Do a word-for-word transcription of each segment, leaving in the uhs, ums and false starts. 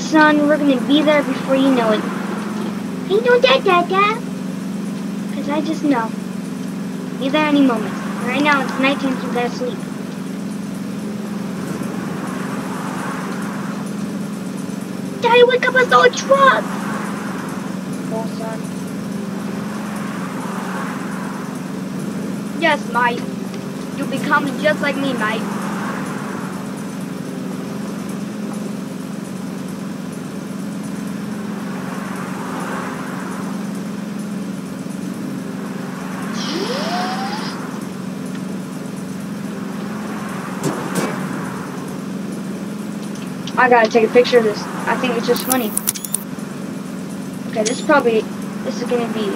son. We're gonna be there before you know it. Ain't no da da da. Cause I just know. Be there any moment. Right now it's nighttime, so we gotta sleep. Daddy, wake up! I saw a truck! Oh, son. Yes, mate. You'll be coming just like me, mate. I gotta take a picture of this. I think it's just funny. Okay, this is probably, this is gonna be.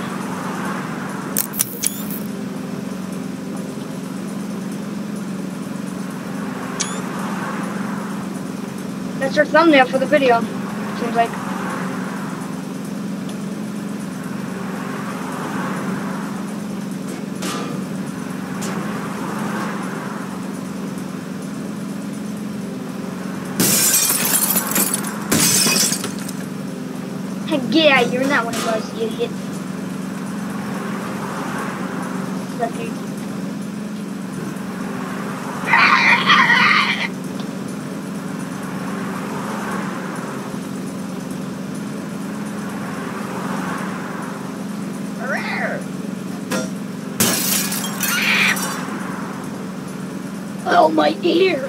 That's our thumbnail for the video, seems like. Get out of here, not one of those, you idiot. Sucker. Oh my dear.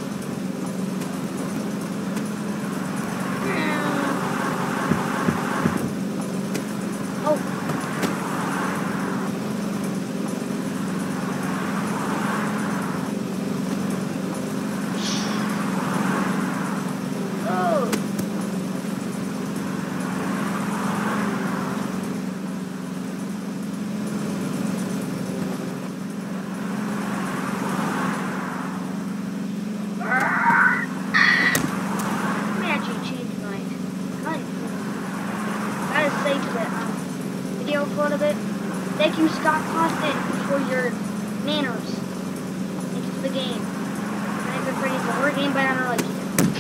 Thank you, Scott Costin, for your manners into the game. I've been playing a horror game, but I don't like it.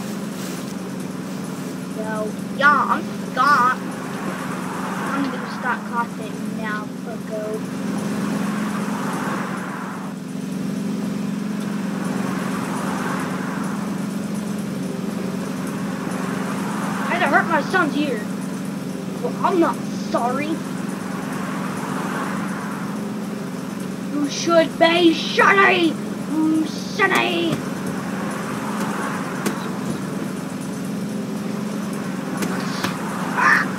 So, yeah, I'm Scott. I'm gonna be Scott Costin now, fucko. I had to hurt my son's ear. Well, I'm not sorry. You should be shitty! Mm, shitty! Ah.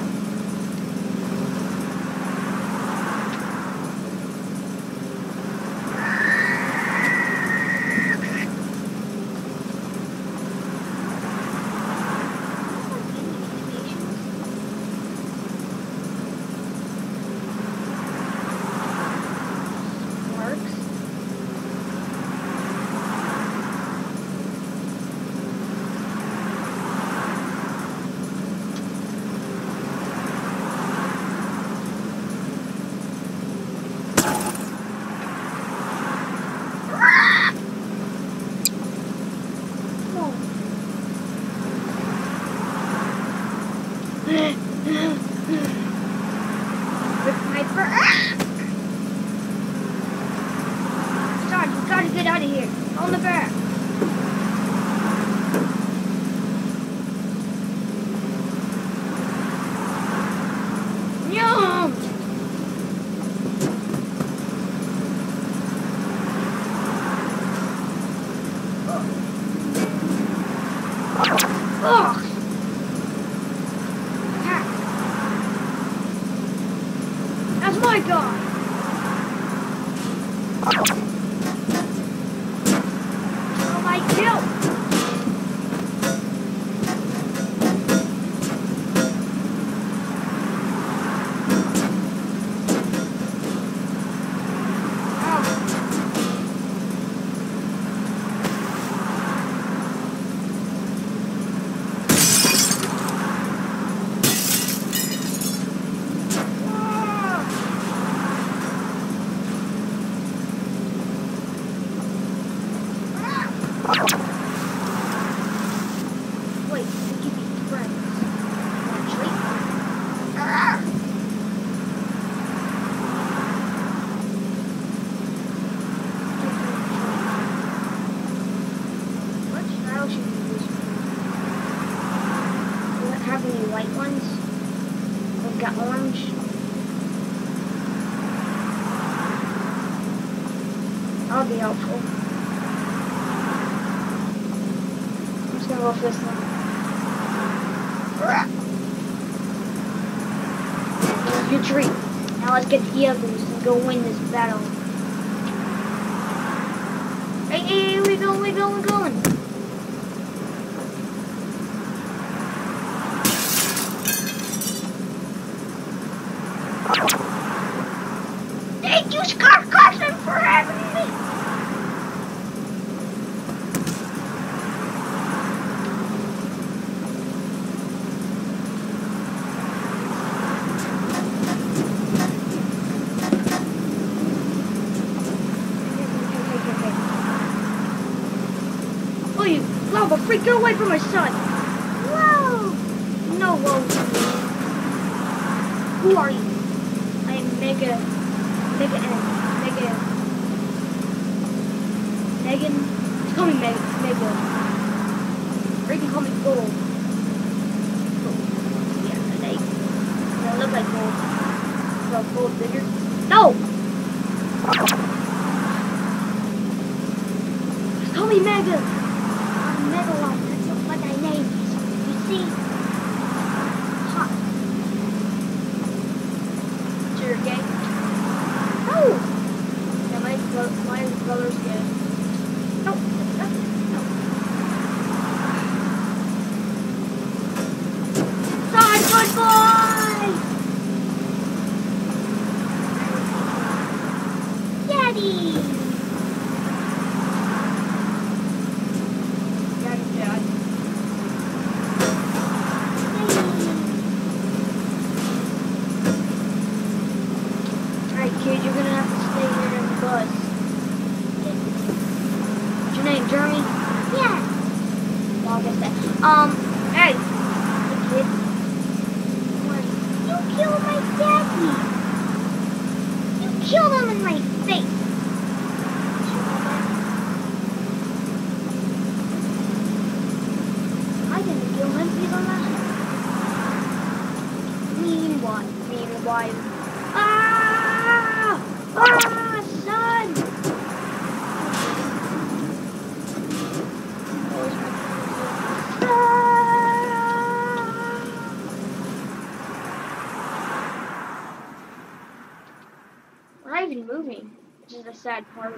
Start, you gotta get out of here. On the back. Yum! Ugh! That's my gun! Oh, my kill! would be helpful. I'm just gonna go for this one. Retreat. Now let's get the others and go win this battle. Hey, hey, hey, we going, we going, we going. Thank you, Scott Carson, for having me. Oh, you lava freak, get away from my son. Whoa. No, whoa. Who are you? I am Mega... Mega N. Mega... Megan? Just call me Meg Mega. Or you can call me Gold. Gold. Yeah, they... They look like gold. So gold bigger. No! Just call me Mega. I'm Megalon. That's not what I named. You see? Hot. Sure, okay? No! Yeah, my, my brother's good. No, no, no. Side, good boy! Daddy! Daddy, Dad. Alright, kid, you're gonna have to stay here in the bus. What's your name, Jeremy? Yeah. Well, I guess that. Um, hey. Hey, kid. What? You killed my daddy. You killed him in my face. I didn't kill him. He's alive. Mean what? Mean why? Ah! Ah, son! We're not even moving, which is the sad part.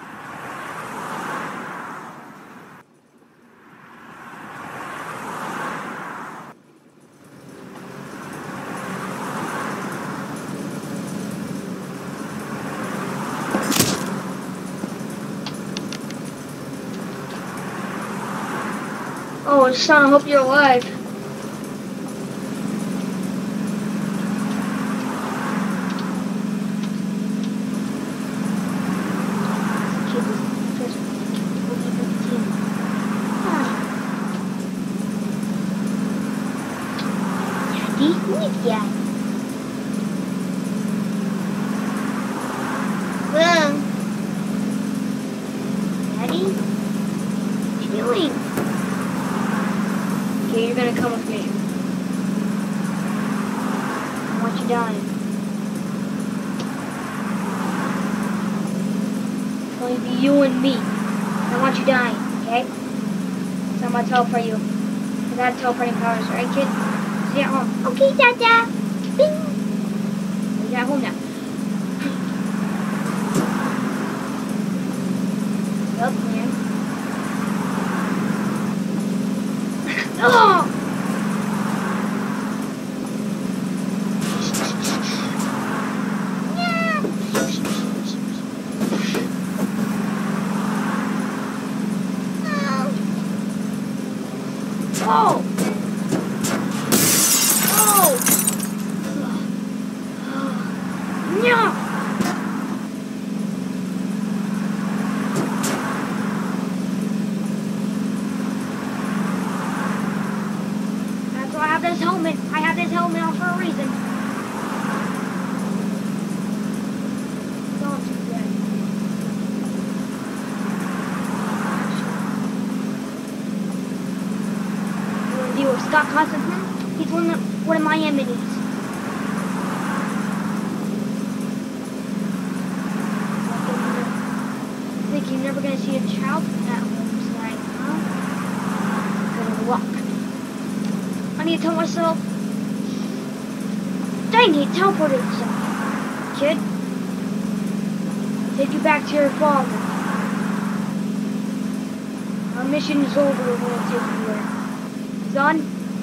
Oh, son, I hope you're alive. Daddy, who is that? Well, Daddy, what are you doing? Okay, you're gonna come with me. I want you dying. It's going to be you and me. I want you dying, okay? So I'm gonna teleport you. I got teleporting powers, right, kid? See you at home. Okay, Dada. Bing. You're at home now. Yup, man. Oh! Oh! Oh! No! That's why I have this helmet. I have this helmet on for a reason. Don't do that. You want to deal with Scott Constantine? He's one of, one of my enemies. Think never gonna see a child at home tonight, huh? Good luck. I need to tell myself. Dang it, teleported something. Kid, take you back to your father. Our mission is over when I take you there. Son?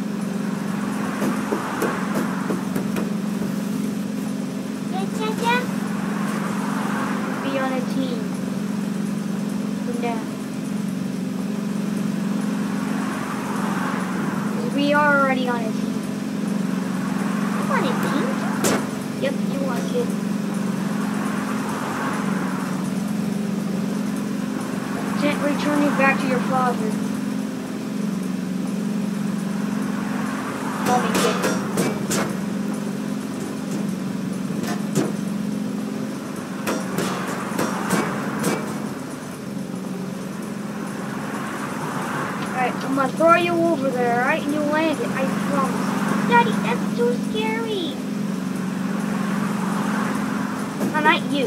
Yes, Chacha? Be on a team. For now. Because we are already on a team. I'm on a team? Yep, you are, kid. Return you back to your father. Call me kid. Alright, I'm gonna throw you over there, alright? And you'll land it, I promise. Daddy, that's too scary. No, not you.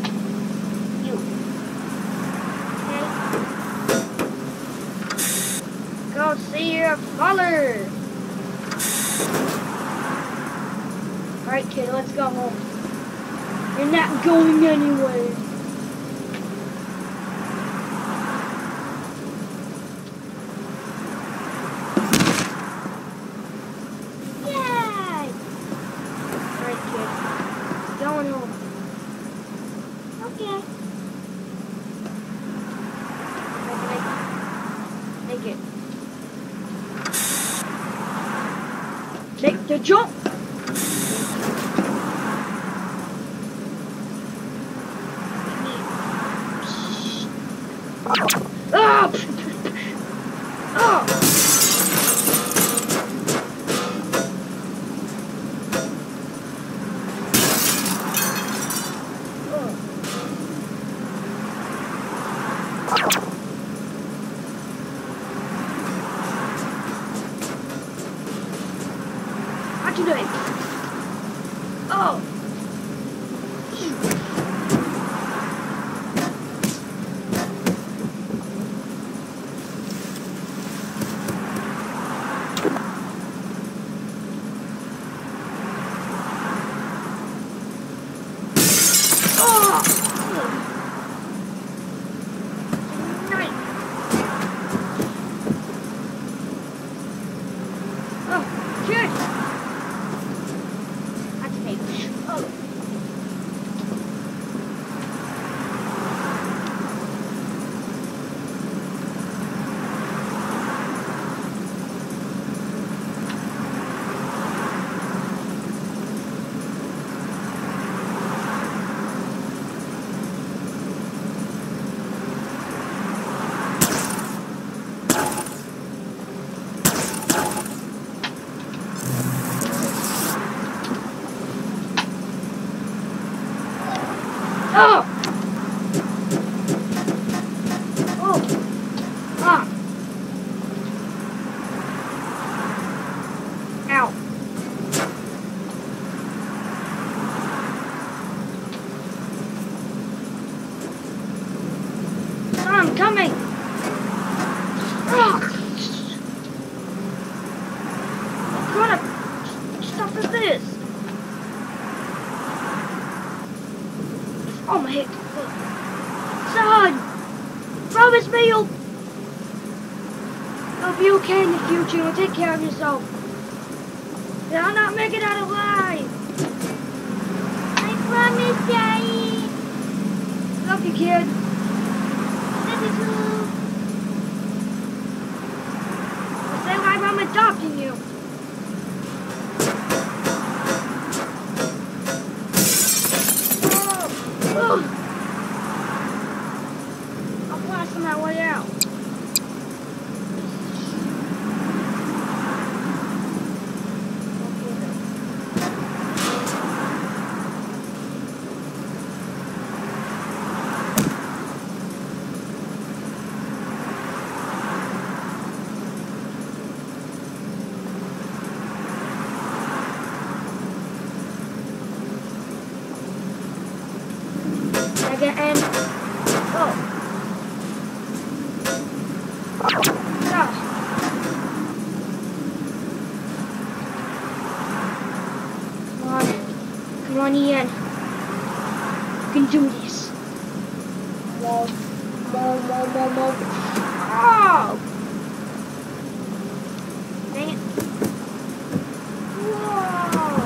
Go see your father! Alright kid, let's go home. You're not going anywhere. Yay! Alright kid, going home. Okay. Make it. Make the jump! Ah! Ah! What you doing? Oh! Oh! Oh! Ah! Ow! I'm coming! Oh! What kind of stuff is this? Oh my head. Son! Promise me you'll... You'll be okay in the future. You'll take care of yourself. And I'll not make it out alive. I promise, Daddy. Love you, kid. Love you too. Say why I'm adopting you. Oh. I'll blast on my way out. And oh, can do this. Whoa, whoa, whoa, whoa, whoa. Oh! Dang it. Whoa!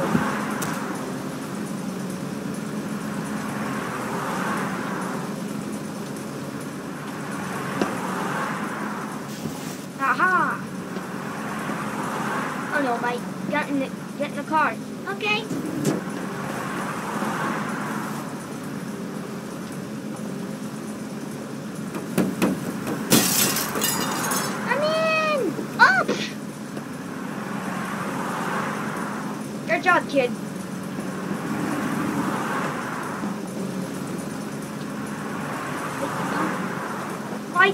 Aha! Oh no, Mike. Get in the, get in the car. Okay. I'm in! Up! Good job, kid. Fight!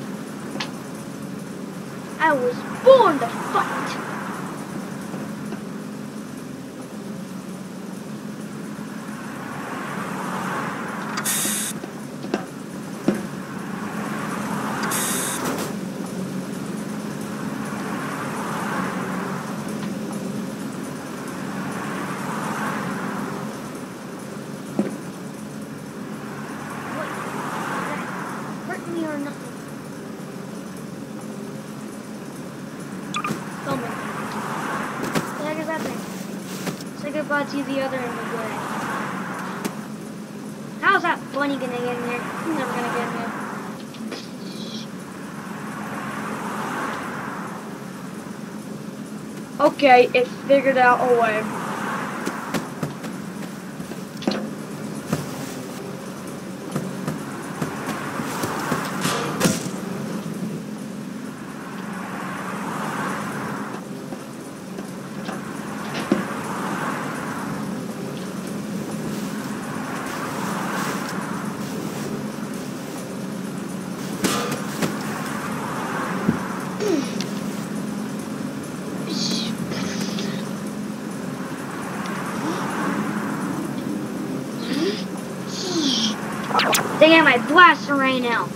I was born to fight! Goodbye to the other end of the way. How's that bunny gonna get in there? He's never gonna get in there. Okay, it figured out a way. They got my blaster right now.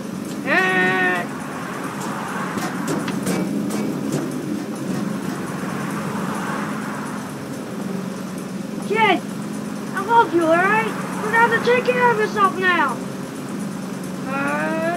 Kid, I love you, alright? We're gonna have to take care of yourself now. Uh,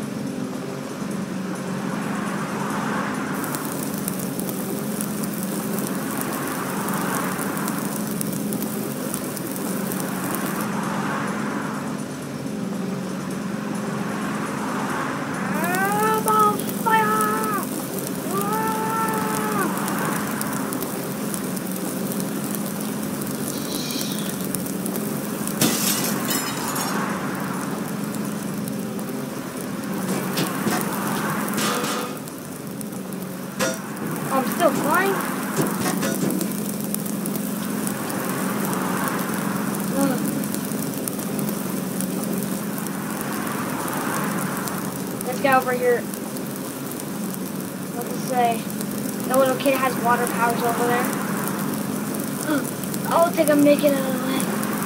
I'm still flying. Ugh. Let's get over here. What to say? The little kid has water powers over there. Ugh. I'll take a make it out of the way.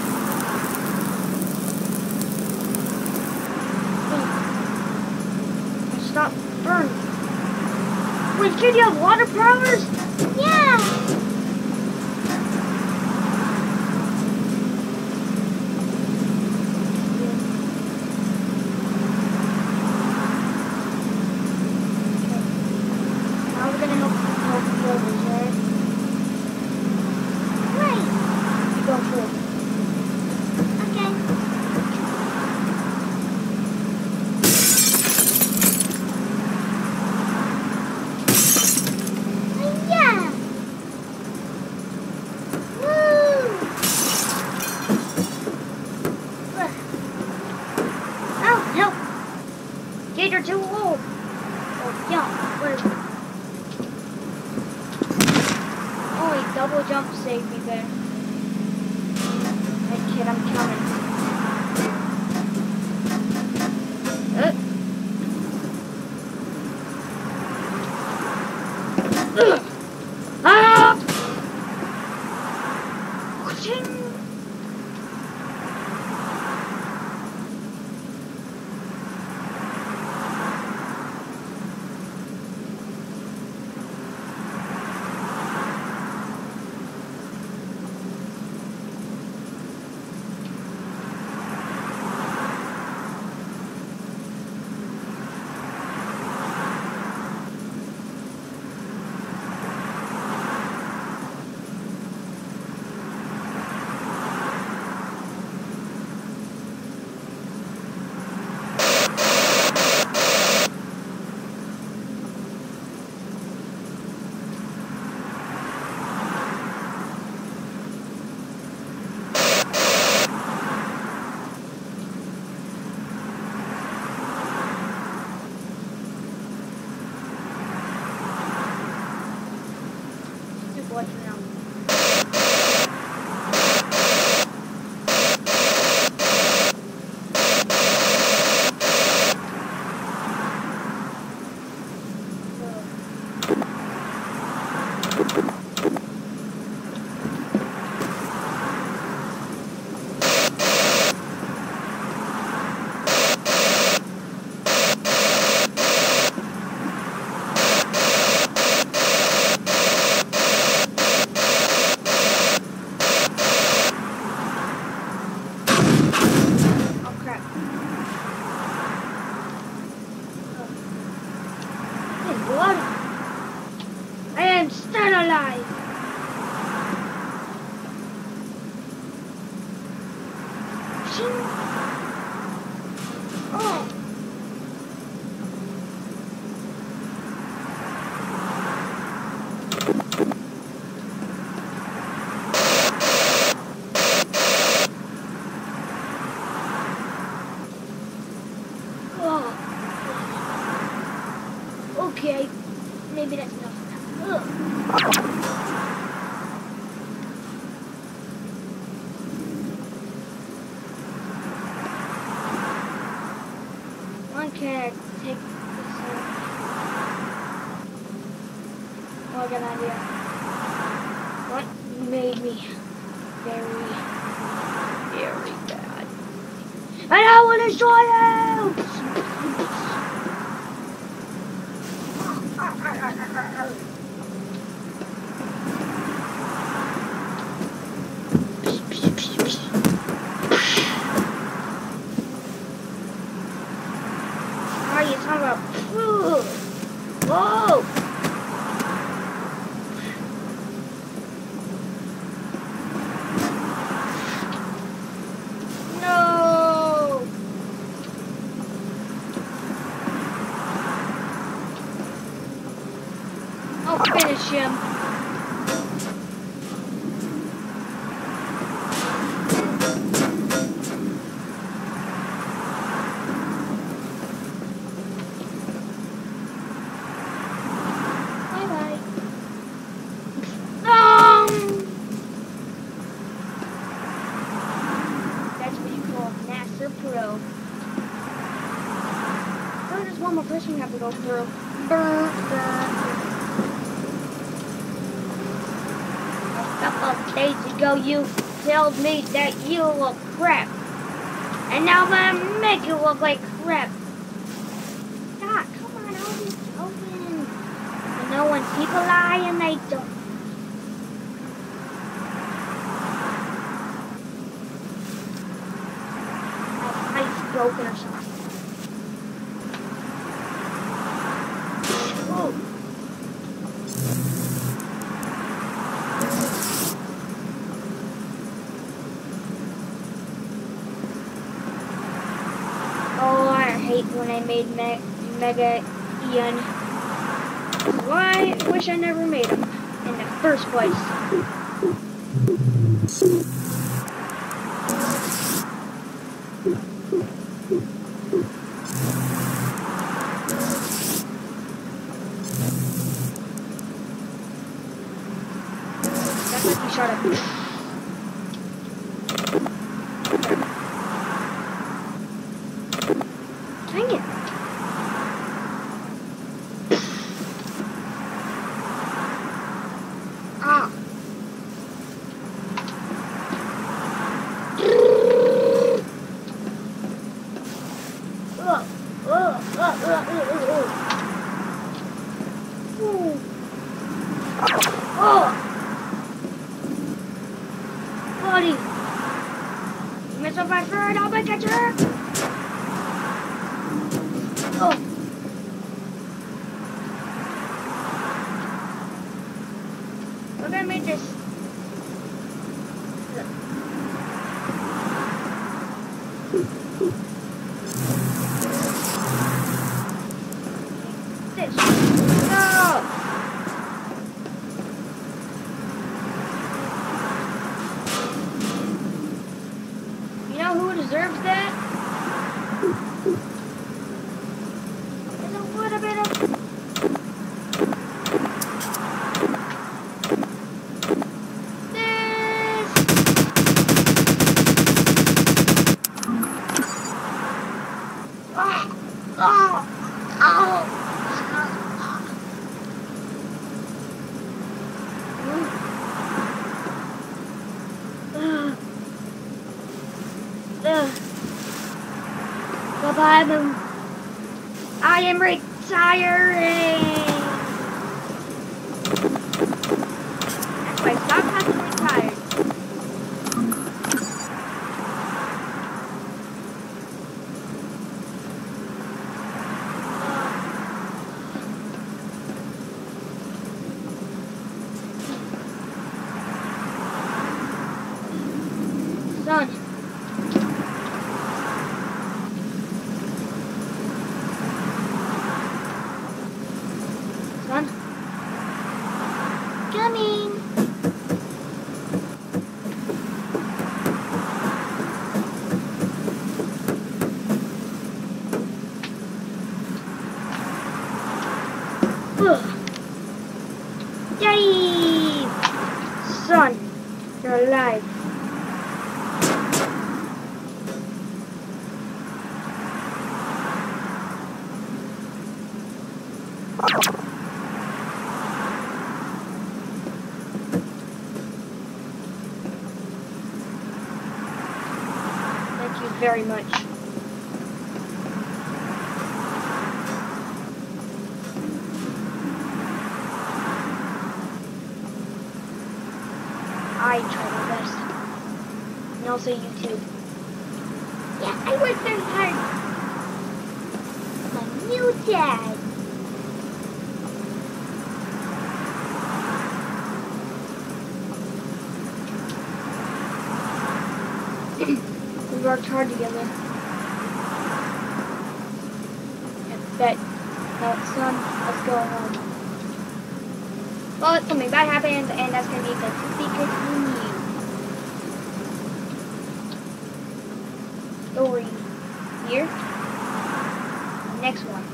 Ugh. Stop burning. Wait, kid, you have water powers? Yeah! Okay. Now we're gonna help help the others, right? Right! You go first. Okay. You're too old. Oh, yeah. Where? Oh, he double jump saved me there. Hey, kid, I'm coming. Uh. Ugh. Ah! Ching. Okay, maybe that's enough for now. Ugh. Okay, take this out. Oh, good idea. What made me very, very bad? And I want to destroy you! Are you talking about? Whoa! No! I'll finish him. Pro. Oh, there's one more person you have to go through. Burr, burr. A couple of days ago, you told me that you look crap. And now I'm gonna make you look like crap. God, come on, open, open. I know when people lie and they don't. Broken or something. Oh. Oh, I hate when I made Me Mega Ian. Why? I wish I never made him in the first place. Shut up. Dang it. Ah. Ugh. Ugh. Ugh. Ugh. Ugh. Ugh. Ooh. Oh. Buddy, you mess up my bird, I'll make it jerk. Oh. We're gonna make this. This. No. Who deserves that? There's a little bit of this. Oh, oh, oh. Bye bye. I am retiring. That's why stop having retired. Son. Son. Coming. Ugh. Daddy! Son, you're alive. Thank you very much. I try my best. And also you too. Yeah, I work very hard. My new dad. We worked hard together. I bet. Now, son, let's go home. Well, something bad happens, and that's going to be good to be continued. Story here. Next one.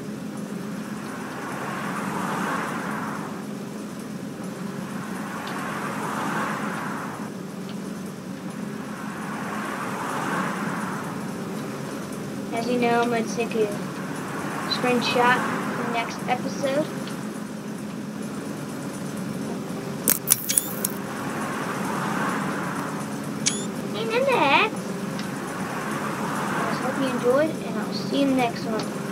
As you know, I'm going to take a screenshot for the next episode. And then next, I hope you enjoyed, and I'll see you in the next one.